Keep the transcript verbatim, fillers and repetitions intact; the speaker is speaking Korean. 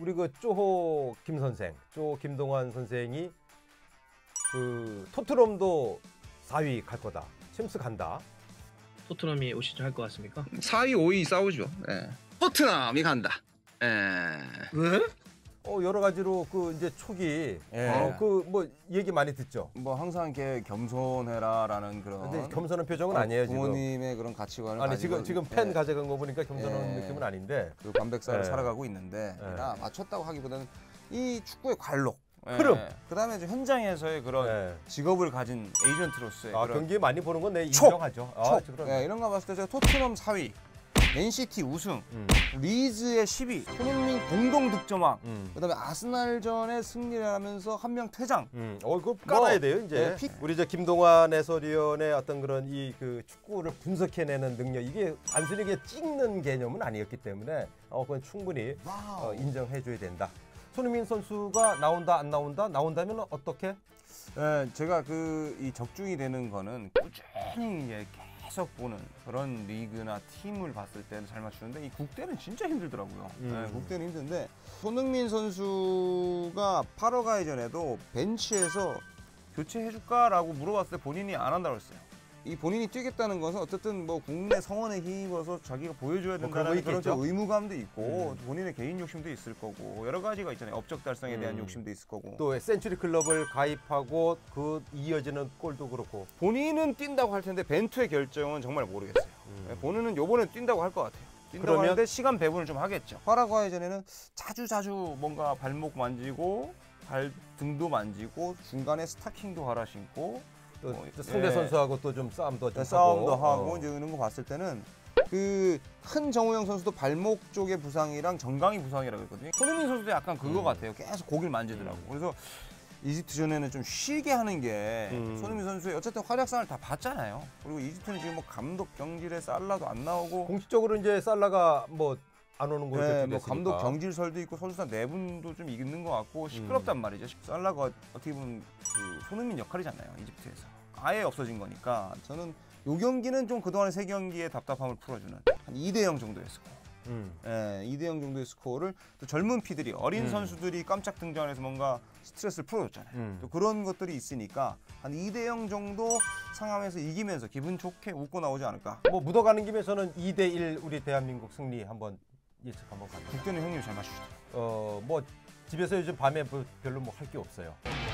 우리 그 쪼호 김 선생, 쪼 김동완 선생이 그 토트넘도 사 위 갈 거다. 챔스 간다. 토트넘이 올 시즌 할 것 같습니까? 사 위, 오 위 싸우죠. 예. 토트넘이 간다. 예. 왜? 어 여러 가지로 그 이제 초기 예. 어, 그 뭐 얘기 많이 듣죠. 뭐 항상 이렇게 겸손해라라는 그런. 근데 겸손한 표정은 어, 아니에요 지금. 부모님의 그런 가치관을 아니 가지고 지금 지금 팬 예. 가져간 거 보니까 겸손한 예. 느낌은 아닌데. 그 관백사를 예. 살아가고 있는데 예. 나 맞췄다고 하기보다는 이 축구의 관록. 예. 흐름. 그다음에 이제 현장에서의 그런 예. 직업을 가진 에이전트로서의 아, 그런 경기 많이 보는 건 내 촉! 인정하죠. 아, 촉. 그럼. 예, 이런 거 봤을 때 제가 토트넘 사 위, 맨시티 우승, 음. 리즈의 십 위, 손흥민 공동 득점왕, 음. 그다음에 아스날전에 승리를 하면서 한 명 퇴장. 음, 어, 그거 깔아야 뭐, 돼요 이제. 네, 픽. 우리 저 김동완 해설위원의 어떤 그런 이 그 축구를 분석해내는 능력 이게 단순히 그냥 찍는 개념은 아니었기 때문에 어, 그건 충분히 어, 인정해줘야 된다. 손흥민 선수가 나온다 안 나온다 나온다면 어떻게? 예, 제가 그 이 적중이 되는 거는 꾸준히 이제 계속 보는 그런 리그나 팀을 봤을 때는 잘 맞추는데 이 국대는 진짜 힘들더라고요. 음. 예, 국대는 힘든데 손흥민 선수가 팔 월 가기 전에도 벤치에서 교체해줄까라고 물어봤을 때 본인이 안 한다고 했어요. 이 본인이 뛰겠다는 것은 어쨌든 뭐 국내 성원에 힘입어서 자기가 보여줘야 뭐 된다는 그런 그런 거 좀 의무감도 있고 음. 본인의 개인 욕심도 있을 거고 여러 가지가 있잖아요. 업적 달성에 대한 음. 욕심도 있을 거고. 또 센츄리 클럽을 가입하고 그 이어지는 골도 그렇고. 본인은 뛴다고 할 텐데 벤투의 결정은 정말 모르겠어요. 음. 본인은 요번에 뛴다고 할 것 같아요. 뛴다고 그러면- 하는데 시간 배분을 좀 하겠죠. 파라과이 전에는 자주 자주 뭔가 발목 만지고 발 등도 만지고 중간에 스타킹도 갈아 신고 또 뭐, 상대 예. 선수하고 또 좀 싸움도 좀 싸움도 하고, 하고 어. 이제 이런 거 봤을 때는 그 큰 정우영 선수도 발목 쪽의 부상이랑 정강이 부상이라고 했거든요. 손흥민 선수도 약간 그거 음. 같아요. 계속 고기를 만지더라고. 그래서 이집트전에는 좀 쉬게 하는 게 음. 손흥민 선수의 어쨌든 활약상을 다 봤잖아요. 그리고 이집트는 지금 뭐 감독 경질에 살라도 안 나오고 공식적으로 이제 살라가 뭐 안 오는 걸로 네, 뭐 결정됐으니까. 감독 경질설도 있고 선수단 내분도 좀 있는 것 같고 시끄럽단 음. 말이죠. 살라가 어떻게 보면 그 손흥민 역할이잖아요. 이집트에서 아예 없어진 거니까 저는 요 경기는 좀 그동안의 세 경기의 답답함을 풀어주는 한 이 대 영 정도의 스코어. 음. 예, 이 대 영 정도의 스코어를 또 젊은 피들이 어린 음. 선수들이 깜짝 등장해서 뭔가 스트레스를 풀어줬잖아요. 음. 또 그런 것들이 있으니까 한 이 대 영 정도 상황에서 이기면서 기분 좋게 웃고 나오지 않을까. 뭐 묻어가는 김에 저는 이 대 일 우리 대한민국 승리 한번 예측 한번 갑니다. 국대는 형님 잘 맞추시죠. 어, 뭐 집에서 요즘 밤에 뭐 별로 뭐 할 게 없어요.